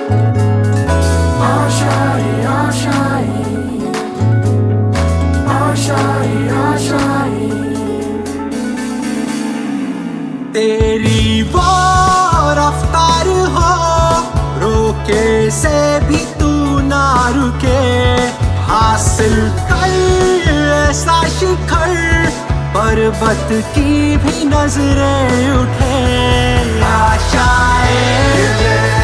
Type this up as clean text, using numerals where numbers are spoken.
आशाएं आशाएं आशाएं आशाएं, तेरी वो रफ्तार हो रोके से भी तू ना रुके, हासिल कर ऐसा शिखर पर्वत की भी नजरें उठे। आशाएं